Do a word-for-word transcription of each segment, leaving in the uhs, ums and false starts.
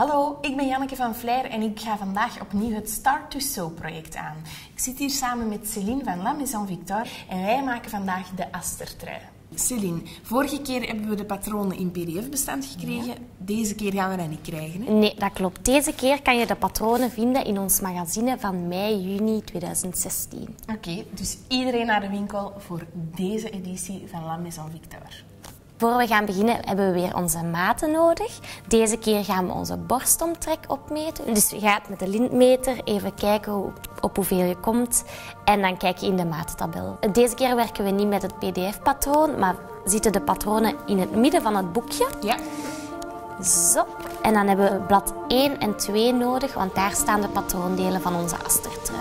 Hallo, ik ben Janneke van Vleer en ik ga vandaag opnieuw het Start to Sew project aan. Ik zit hier samen met Céline van La Maison Victor en wij maken vandaag de Aster-trui. Céline, vorige keer hebben we de patronen in P D F-bestand gekregen. Ja. Deze keer gaan we dat niet krijgen, hè? Nee, dat klopt. Deze keer kan je de patronen vinden in ons magazine van mei juni tweeduizend zestien. Oké, okay, dus iedereen naar de winkel voor deze editie van La Maison Victor. Voor we gaan beginnen hebben we weer onze maten nodig. Deze keer gaan we onze borstomtrek opmeten. Dus je gaat met de lintmeter even kijken hoe, op hoeveel je komt. En dan kijk je in de maattabel. Deze keer werken we niet met het P D F-patroon, maar zitten de patronen in het midden van het boekje. Ja. Zo. En dan hebben we blad één en twee nodig, want daar staan de patroondelen van onze Aster-trui.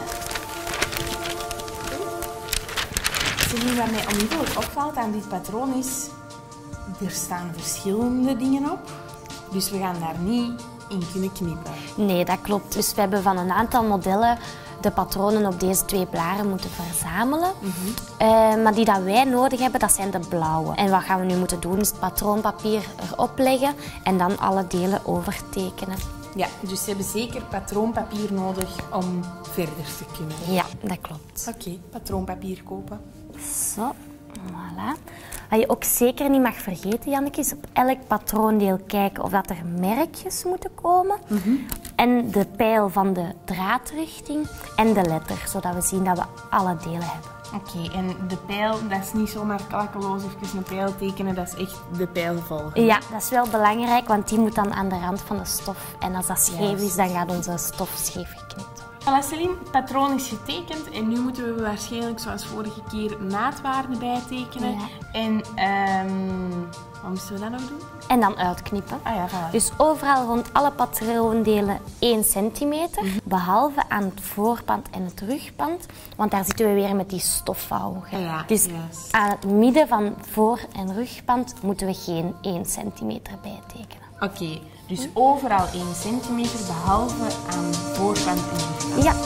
Wat mij onmiddellijk opvalt aan dit patroon is... Er staan verschillende dingen op, dus we gaan daar niet in kunnen knippen. Nee, dat klopt. Dus we hebben van een aantal modellen de patronen op deze twee blaren moeten verzamelen. Mm-hmm. uh, maar die dat wij nodig hebben, dat zijn de blauwe. En wat gaan we nu moeten doen, is het patroonpapier erop leggen en dan alle delen overtekenen. Ja, dus ze hebben zeker patroonpapier nodig om verder te kunnen. Ja, dat klopt. Oké, okay, patroonpapier kopen. Zo, voilà. Wat je ook zeker niet mag vergeten, Janneke, is op elk patroondeel kijken of dat er merkjes moeten komen. Mm-hmm. En de pijl van de draadrichting en de letter, zodat we zien dat we alle delen hebben. Oké, okay, en de pijl, dat is niet zomaar klakkeloos even een pijl tekenen, dat is echt de pijl volgen. Ja, dat is wel belangrijk, want die moet dan aan de rand van de stof. En als dat scheef yes. is, dan gaat onze stof scheef geknipt. Voilà, Céline, het patroon is getekend en nu moeten we waarschijnlijk, zoals vorige keer, maatwaarden bijtekenen. Ja. En um, wat moesten we dan nog doen? En dan uitknippen. Ah ja, voilà. Dus overal rond alle patroondelen één centimeter, mm-hmm. behalve aan het voorpand en het rugpand, want daar zitten we weer met die stofvouwen. Ah ja, dus yes. aan het midden van voor- en rugpand moeten we geen één centimeter bijtekenen. Oké, okay, dus overal één centimeter, behalve aan voorkant en rugkant. Ja.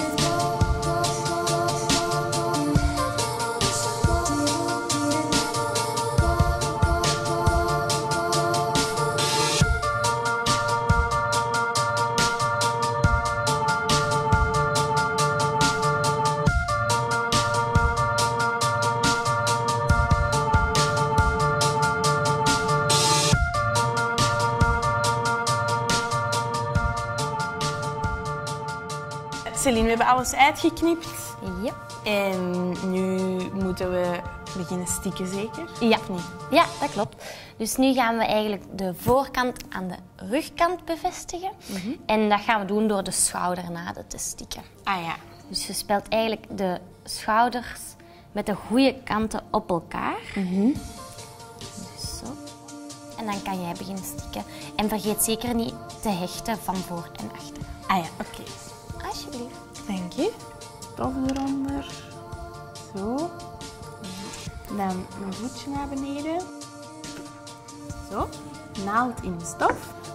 Céline, we hebben alles uitgeknipt. Ja. En nu moeten we beginnen stikken, zeker? Ja. Of niet? Ja, dat klopt. Dus nu gaan we eigenlijk de voorkant aan de rugkant bevestigen. Mm-hmm. En dat gaan we doen door de schoudernaden te stikken. Ah ja. Dus je spelt eigenlijk de schouders met de goede kanten op elkaar. Mm-hmm. Dus zo. En dan kan jij beginnen stikken. En vergeet zeker niet te hechten van voor en achter. Ah ja, oké. Okay. Alsjeblieft. Dank je. Stof eronder. Zo. Dan mijn voetje naar beneden. Zo. Naald in de stof.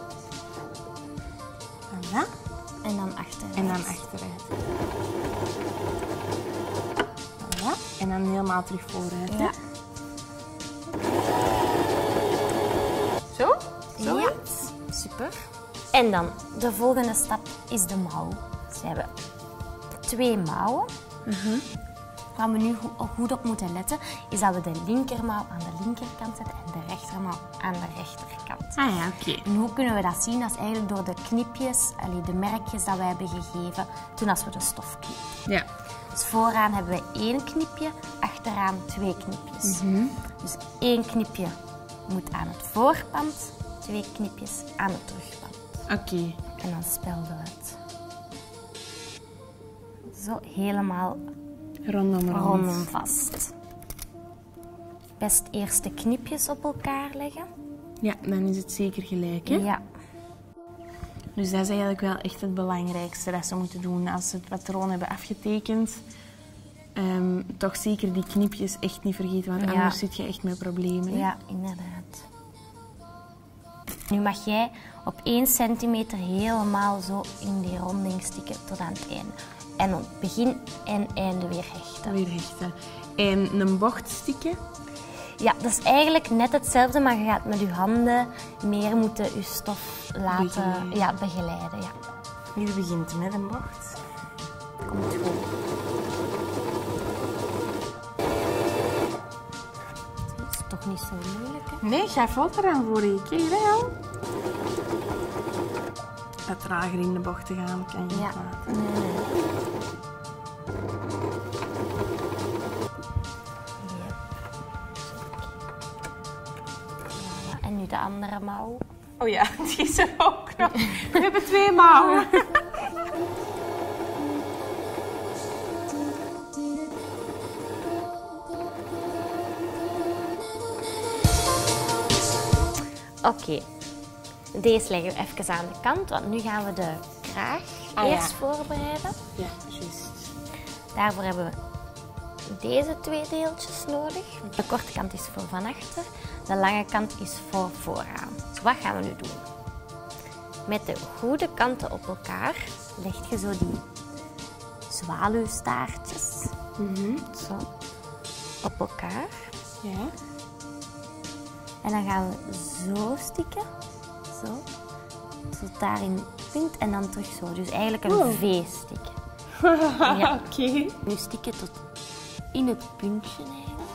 Voilà. En dan achteruit. En dan achteruit. Voilà. En dan helemaal terug vooruit. Ja. Zo? Zo? Ja. Super. En dan, de volgende stap is de mouw. Dus we hebben twee mouwen. Uh-huh. Waar we nu goed op moeten letten, is dat we de linkermouw aan de linkerkant zetten en de rechtermouw aan de rechterkant. Ah ja, oké. Okay. En hoe kunnen we dat zien? Dat is eigenlijk door de knipjes, allee, de merkjes dat wij hebben gegeven toen als we de stof knippen. Ja. Dus vooraan hebben we één knipje, achteraan twee knipjes. Mm-hmm. Dus één knipje moet aan het voorpand, twee knipjes aan het terugpand. Oké. Okay. En dan spelden we het. Zo helemaal rondom, rond. rondom vast. Best eerst de knipjes op elkaar leggen. Ja, dan is het zeker gelijk, hè? Ja. Dus dat is eigenlijk wel echt het belangrijkste dat ze moeten doen als ze het patroon hebben afgetekend. Um, toch zeker die knipjes echt niet vergeten, want ja. anders zit je echt met problemen. Hè? Ja, inderdaad. Nu mag jij op één centimeter helemaal zo in die ronding stikken tot aan het einde. En op begin en einde weer hechten. Weer hechten. En een bocht stikken? Ja, dat is eigenlijk net hetzelfde, maar je gaat met je handen meer moeten je stof laten Begeleiden. ja, begeleiden. Ja. Hier begint het met een bocht. Komt goed. Het is toch niet zo moeilijk, hè? Nee, jij valt eraan vorige keer, hè, al? Wat trager in de bocht te gaan, kan je niet Ja. laten. Nee, nee. Ja. Ja, en nu de andere mouw. Oh ja, die is er ook nog. We hebben twee mouwen. Oké, deze leggen we even aan de kant, want nu gaan we de kraag Ah, ja. eerst voorbereiden. Ja, juist. Daarvoor hebben we deze twee deeltjes nodig. De korte kant is voor van achter, de lange kant is voor vooraan. Dus wat gaan we nu doen? Met de goede kanten op elkaar leg je zo die zwaluwstaartjes Mhm. zo op elkaar. Ja. En dan gaan we zo stikken, zo, tot daar in het punt en dan terug zo. Dus eigenlijk een Oh. V stikken. Ja. Oké. Nu stikken tot in het puntje eigenlijk.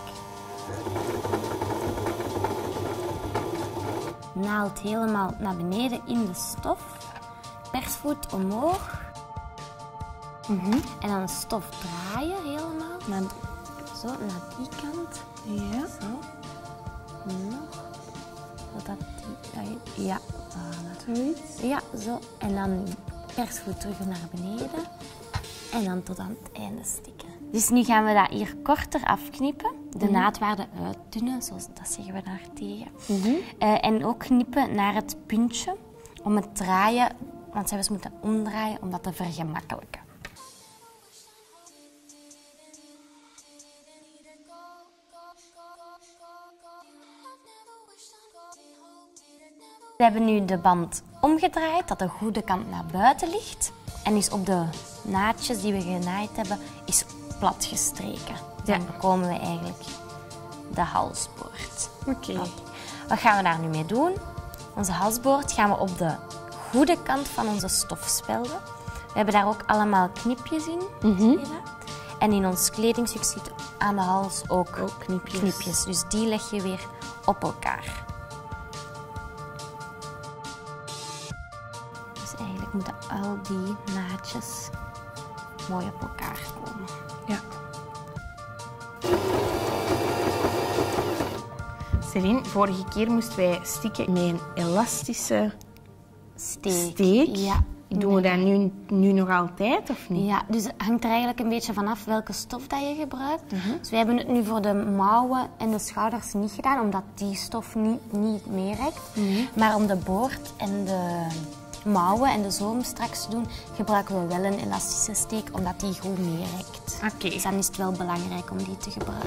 Naald helemaal naar beneden in de stof. Persvoet omhoog. Mhm. En dan de stof draaien helemaal. Maar, Zo, naar die kant. ja. Zo. Nog. Zodat die... dat je- Ja, voilà. Zoiets. Ja, zo. En dan persvoet terug naar beneden. En dan tot aan het einde stikken. Dus nu gaan we dat hier korter afknippen. De naadwaarde uitdunnen, zoals dat zeggen we daar tegen. Mhm. Eh, en ook knippen naar het puntje om het draaien, want zij we moeten omdraaien om dat te vergemakkelijken. We hebben nu de band omgedraaid, dat de goede kant naar buiten ligt. En is op de naadjes die we genaaid hebben, is plat gestreken. Ja. Dan bekomen we eigenlijk de halsboord. Oké. Oké. Wat gaan we daar nu mee doen? Onze halsboord gaan we op de goede kant van onze stof spelden. We hebben daar ook allemaal knipjes in. Zie je dat? En in ons kledingstuk zit aan de hals ook, Ook knipjes. knipjes. Dus die leg je weer op elkaar. Dus eigenlijk moeten al die naadjes mooi op elkaar komen. Ja. Celine, vorige keer moesten wij stikken met een elastische Steek. steek. Ja. Doen we dat nu, nu nog altijd of niet? Ja, dus het hangt er eigenlijk een beetje vanaf welke stof dat je gebruikt. Dus we hebben het nu voor de mouwen en de schouders niet gedaan, omdat die stof niet, niet meerekt. Maar om de boord en de mouwen en de zoom straks te doen, gebruiken we wel een elastische steek, omdat die goed meerekt. Oké. Dus dan is het wel belangrijk om die te gebruiken.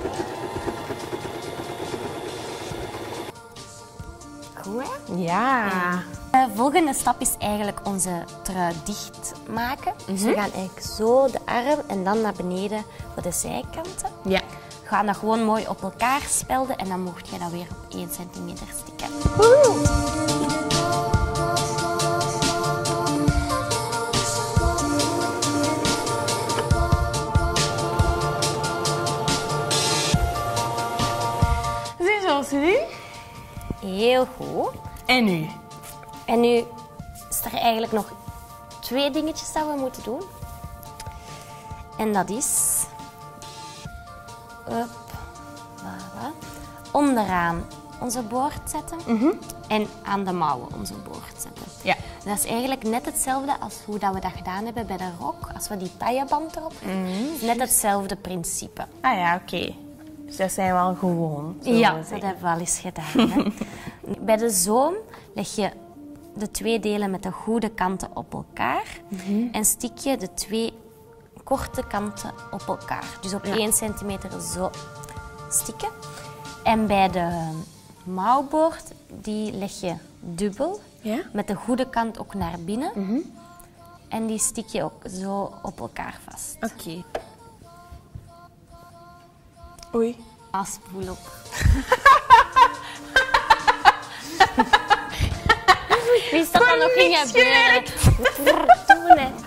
Goed, hè? Ja. De volgende stap is eigenlijk onze trui dicht maken. Dus we gaan eigenlijk zo de arm en dan naar beneden voor de zijkanten. Ja. We gaan dat gewoon mooi op elkaar spelden en dan mocht je dat weer op één centimeter stikken. Ziezo, Celine. Heel goed. En nu? En nu is er eigenlijk nog twee dingetjes dat we moeten doen. En dat is... Up, voilà. Onderaan onze boord zetten. En aan de mouwen onze boord zetten. Ja. Dat is eigenlijk net hetzelfde als hoe dat we dat gedaan hebben bij de rok. Als we die tailleband erop hebben. Net hetzelfde principe. Ah ja, oké. Dus dat zijn we al gewoon. zullen Ja, we dat zeggen. hebben we al eens gedaan. Hè. Bij de zoom leg je de twee delen met de goede kanten op elkaar. En stik je de twee korte kanten op elkaar. Dus op Ja. één centimeter zo stikken. En bij de mouwboord, die leg je dubbel. Ja? Met de goede kant ook naar binnen. En die stik je ook zo op elkaar vast. Oké. Oei. Aspoel op. Ik wist dat dat nog ging gebeuren. Doen, hè.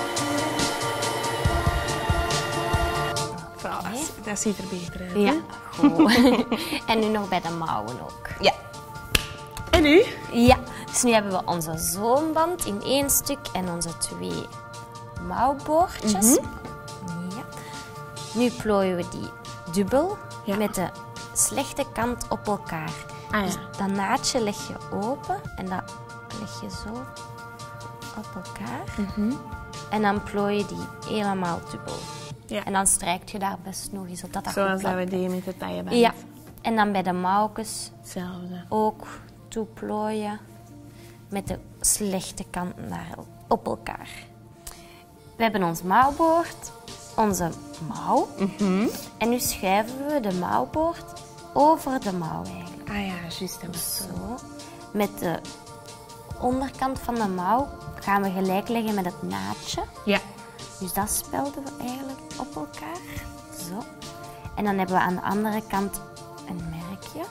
Voilà, dat ziet er beter uit. Ja, goed. En nu nog bij de mouwen ook. Ja. En nu? Ja, dus nu hebben we onze zoomband in één stuk en onze twee mouwboordjes. Mm-hmm. Ja. Nu plooien we die dubbel ja. met de slechte kant op elkaar. Ah, ja. Dus dat naadje leg je open en dat leg je zo op elkaar. Mm-hmm. En dan plooi je die helemaal dubbel. Ja. En dan strijkt je daar best nog eens op dat dat Zoals goed dat we loopt. deden met de tailleband. Ja. En dan bij de mouwtjes Hetzelfde. ook toeplooien met de slechte kant naar op elkaar. We hebben ons mouwboord, onze mouw. Mm-hmm. En nu schuiven we de mouwboord over de mouw eigenlijk. Ah ja, juist. Dat was zo. Zo. Met de onderkant van de mouw gaan we gelijk leggen met het naadje. Ja. Dus dat spelden we eigenlijk op elkaar. Zo. En dan hebben we aan de andere kant een merkje.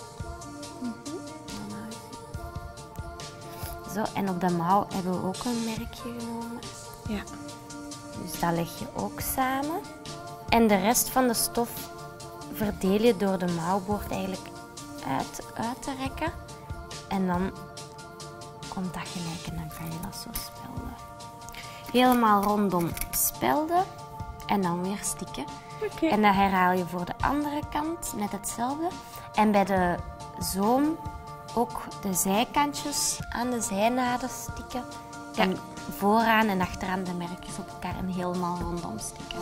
Zo, en op de mouw hebben we ook een merkje genomen. Ja. Dus dat leg je ook samen. En de rest van de stof verdeel je door de mouwboord eigenlijk uit, uit te rekken. En dan komt dat gelijk en dan kan je dat zo spelden. Helemaal rondom spelden en dan weer stikken. Okay. En dat herhaal je voor de andere kant, net hetzelfde. En bij de zoom ook de zijkantjes aan de zijnaden stikken. En ja. vooraan en achteraan de merkjes op elkaar en helemaal rondom stikken.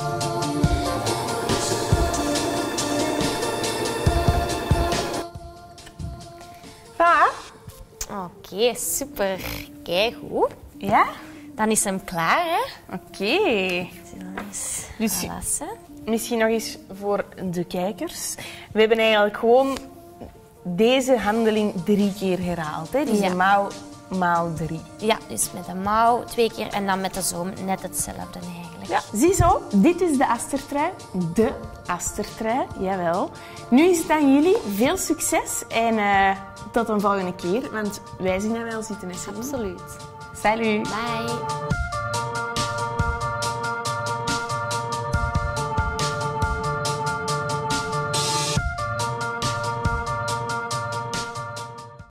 Voilà. Oké, okay, super. Kijk goed. Ja? Dan is hem klaar, hè? Oké. Okay. Dus misschien nog eens voor de kijkers. We hebben eigenlijk gewoon deze handeling drie keer herhaald. Hè? Dus ja. de mouw maal drie. Ja, dus met de mouw twee keer en dan met de zoom net hetzelfde eigenlijk. Ja, ziezo, dit is de astertrui. De astertrui, jawel. Nu is het aan jullie. Veel succes en uh, tot een volgende keer. Want wij zien er wel zitten. Absoluut. Salut. Bye.